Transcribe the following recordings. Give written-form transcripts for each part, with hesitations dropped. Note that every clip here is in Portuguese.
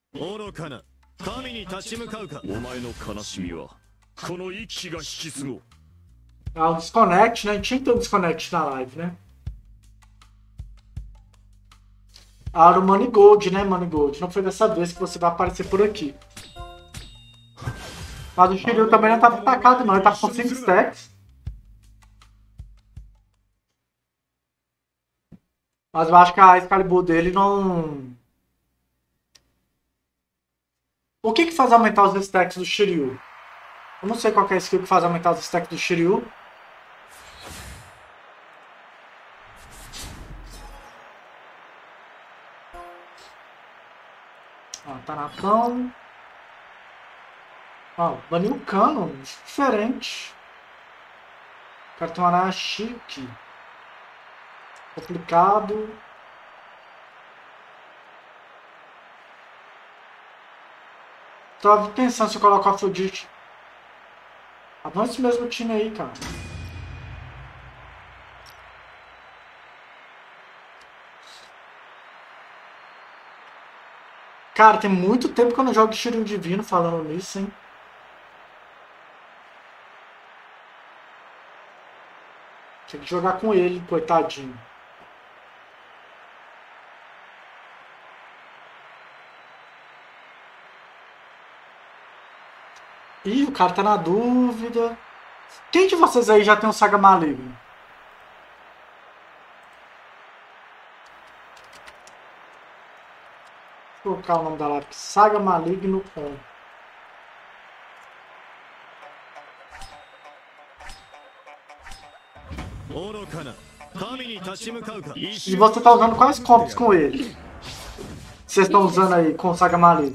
愚かな神に立ち向かうか。お前の悲しみはこの一気が引き継ごう。 Ah, o desconect, né? Tinha que ter um desconect na live, né? Ah, era o Money Gold, né? Money Gold. Não foi dessa vez que você vai aparecer por aqui. Mas o Shiryu também não estava atacado, não. Ele estava com 5 stacks. Mas eu acho que a Excalibur dele não... O que faz aumentar os stacks do Shiryu? Eu não sei qual que é a skill que faz aumentar os stacks do Shiryu. Ó, tá na tão. Ó, baniu o Canon. Diferente. O cara tem uma área chique. Complicado. Tava pensando se eu coloco a Afrodite. Avança esse mesmo time aí, cara. Cara, tem muito tempo que eu não jogo Shiryu Divino falando nisso, hein? Tem que jogar com ele, coitadinho. Ih, o cara tá na dúvida. Quem de vocês aí já tem um Saga Maligno? Vou colocar o nome da live aqui. Saga Maligno on. E você tá usando quais combos com ele? Vocês estão usando aí com o Saga Maligno?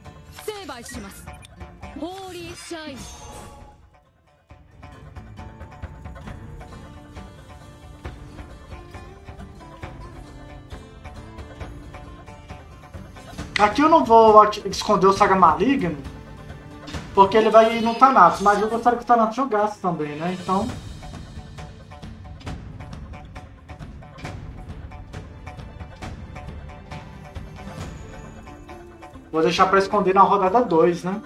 Aqui eu não vou esconder o Saga Maligno, porque ele vai ir no Thanatos, mas eu gostaria que o Thanatos jogasse também, né? Então... Vou deixar pra esconder na rodada 2, né?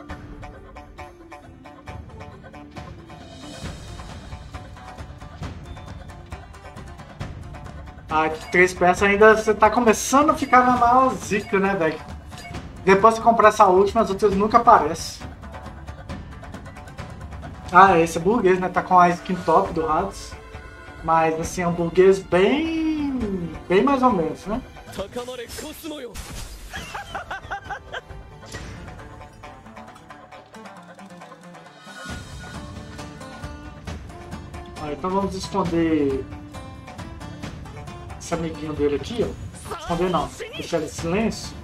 Ah, 3 peças ainda você tá começando a ficar na maior zica, né, velho? Depois que comprar essa última, as outras nunca aparecem. Ah, esse é burguês, né? Tá com a skin top do Hades. Mas, assim, é um burguês bem mais ou menos, né? Ah, então vamos esconder esse amiguinho dele aqui, ó. Esconder não, deixar ele em silêncio.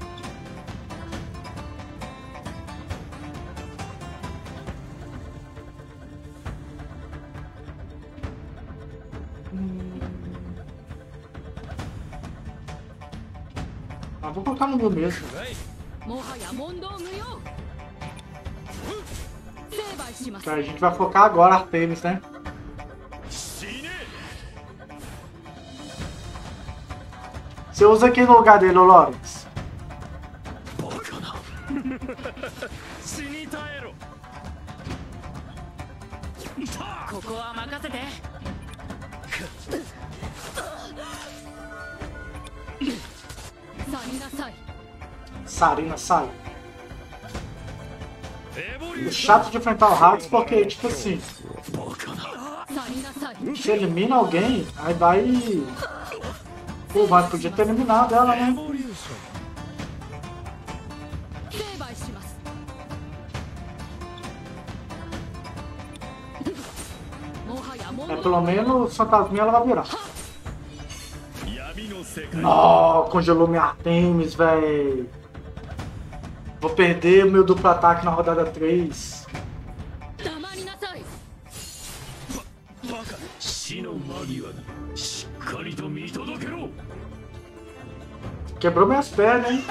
Ah, vou colocar no meu mesmo. Então, a gente vai focar agora Artemis, né? Você usa aqui no lugar dele, Lawrence. Sarina sai. O chato de enfrentar o Hades porque, tipo assim, se elimina alguém, aí vai... Pô, mas podia ter eliminado ela, né? É, pelo menos o fantasminha ela vai virar. Nossa, congelou minha Artemis, velho. Vou perder o meu duplo ataque na rodada 3. Quebrou minhas pernas, hein?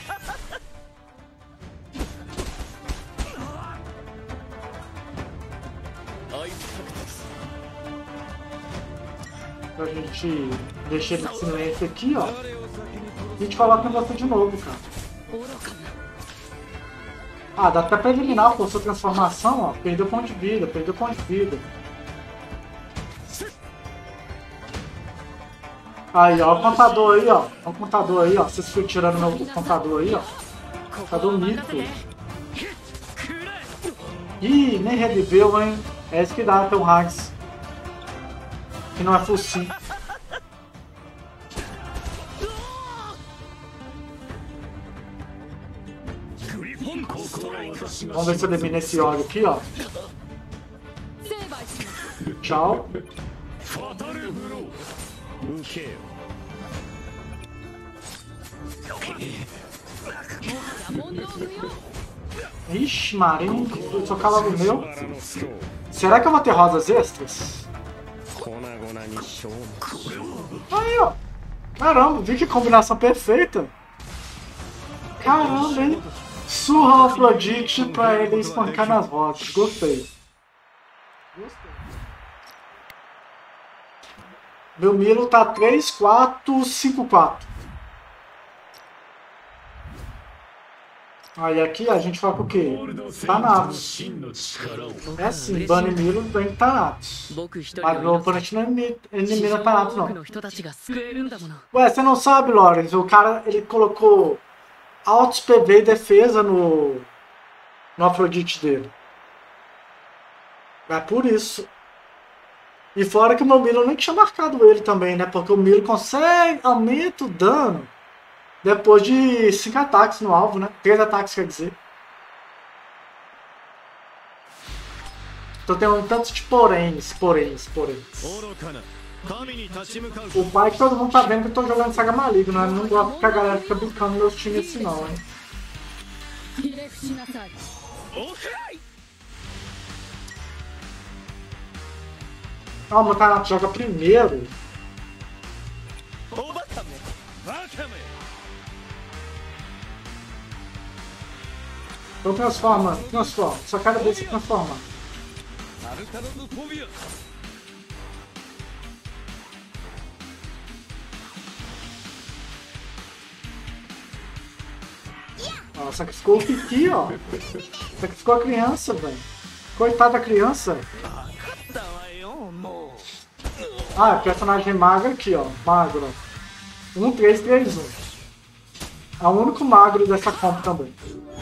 A gente deixa ele em silêncio aqui, ó. E a gente coloca em você de novo, cara. Ah, dá até pra eliminar a sua transformação, ó. Perdeu ponto de vida, perdeu ponto de vida. Aí, ó, o contador aí, ó. Ó o contador aí, ó. Vocês ficam tirando meu contador aí, ó. Contador mito. Ih, nem reviveu, hein? É isso que dá ter um Hags. Que não é full sim. Vamos ver se eu elimino esse óleo aqui, ó. Tchau. Ixi, Marinho, eu sou calado meu. Será que eu vou ter rosas extras? Aí, ó. Caramba, vi que combinação perfeita. Caramba, hein? Surra Afrodite pra ele espancar nas rosas. Gostei. Meu Milo tá 3, 4, 5, 4. Aí aqui a gente vai com o quê? Thanatos. É assim, Bunny Milo vem Thanatos. Mas meu oponente não elimina Thanatos, não. Ué, você não sabe, Lawrence? O cara, ele colocou altos PV e defesa no Afrodite dele. É por isso. E fora que o meu Milo nem tinha marcado ele também, né? Porque o Milo consegue aumenta o dano depois de 5 ataques no alvo, né? 3 ataques, quer dizer. Tô tendo um tanto de poréns. O pai que todo mundo tá vendo que eu tô jogando Saga Maligno, né? Não gosto que a galera fica brincando meus times assim não, hein? Ah, o meu Thanatos joga primeiro. Então transforma. Só cada vez se transforma. Ó, sacrificou o Kiki, ó. Sacrificou a criança, velho. Coitada da criança. Ah, personagem magro aqui, ó. Magro. 1, 3, 3, 1. É o único magro dessa comp também.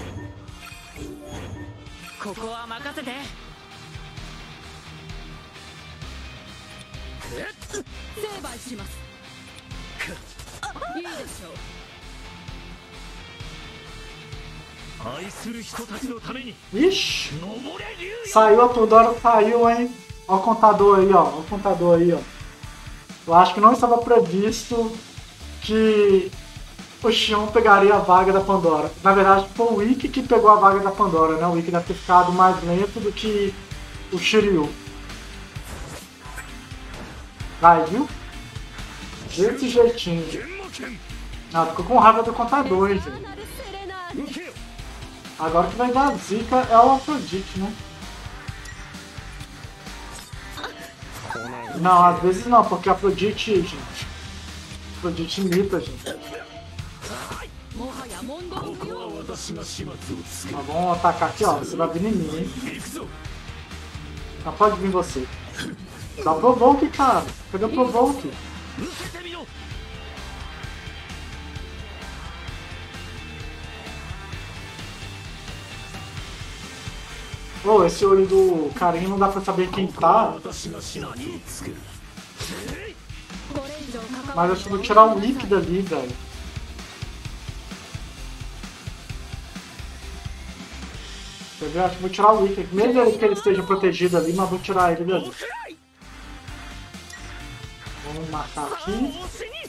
Ixi! Saiu a Pandora, saiu, hein? Olha o contador aí, ó. Eu acho que não estava previsto que o Xion pegaria a vaga da Pandora. Na verdade, foi o Ikki que pegou a vaga da Pandora, né? O Ikki deve ter ficado mais lento do que o Shiryu. Vai, viu? Desse jeitinho. Ah, ficou com raiva do contador, hein, gente. Agora que vai dar zica é o Afrodite, né? Não, às vezes não, porque Afrodite, gente. Afrodite imita, gente. Tá, vamos atacar aqui, ó. Você vai vir em mim, hein? Não pode vir você. Dá o Provoke, cara. Cadê o Provoke? Pô, esse olho do carinha não dá pra saber quem tá. Mas acho que vou tirar um Ikki dali, velho. Acho que vou tirar o Ikki. Mesmo que ele esteja protegido ali, mas vou tirar ele dali. Vamos matar aqui.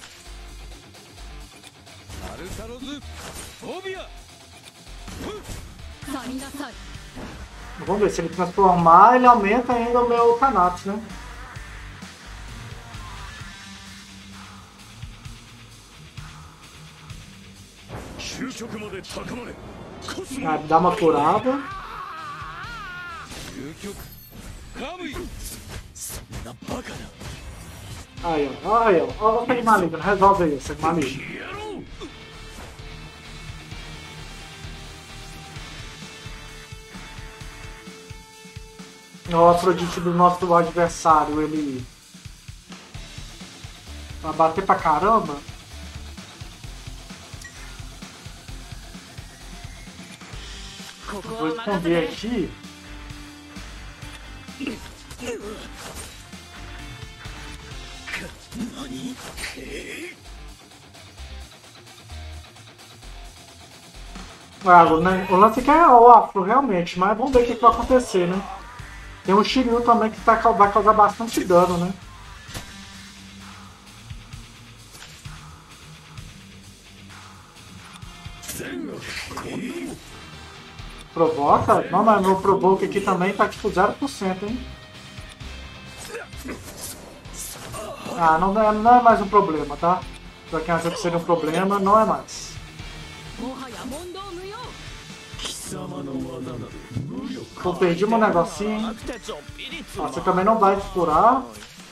Vamos ver, se ele transformar, ele aumenta ainda o meu Thanatos, né? Ah, dá uma curada. Aí, ó. Ó o Sangue Maligno, resolve aí, Sangue Maligno. O Afrodite do nosso adversário, ele vai bater pra caramba. Vou esconder aqui. Ah, o lance aqui é o Afro, realmente, mas vamos ver o que vai acontecer, né? Tem um Shiryu também que vai causar bastante dano, né? Provoca? Não, mas meu Provoke aqui também tá tipo 0%, hein? Ah, não é mais um problema, tá? Pra quem acha que seria um problema, não é mais. Pô, perdi meu negocinho. Ah, você também não vai te curar.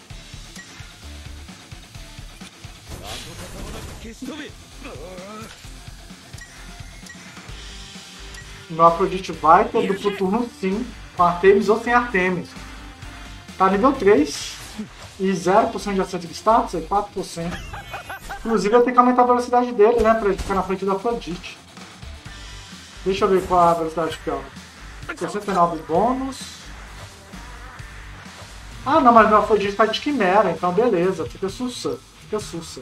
Meu Afrodite vai ter duplo turno sim, com Artemis ou sem Artemis. Tá nível 3 e 0% de acerto de status, é 4%. Inclusive eu tenho que aumentar a velocidade dele, né, pra ele ficar na frente do Afrodite. Deixa eu ver qual é a velocidade que é. 69 bônus. Ah não, mas meu Afrodite tá de Quimera, então beleza, fica sussa. Fica sussa.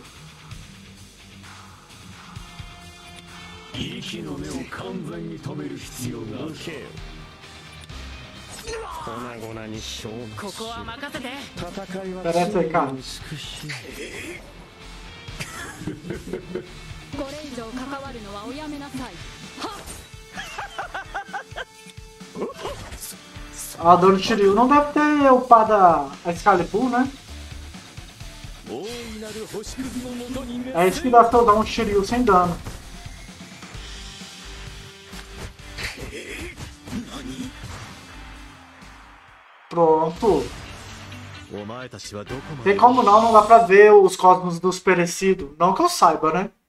Parece aí, cara. A Dona Shiryu não deve ter upado a Excalibur, né? É isso que dá pra usar um Shiryu sem dano. Pronto. Tem como não dá pra ver os cosmos dos perecidos. Não que eu saiba, né?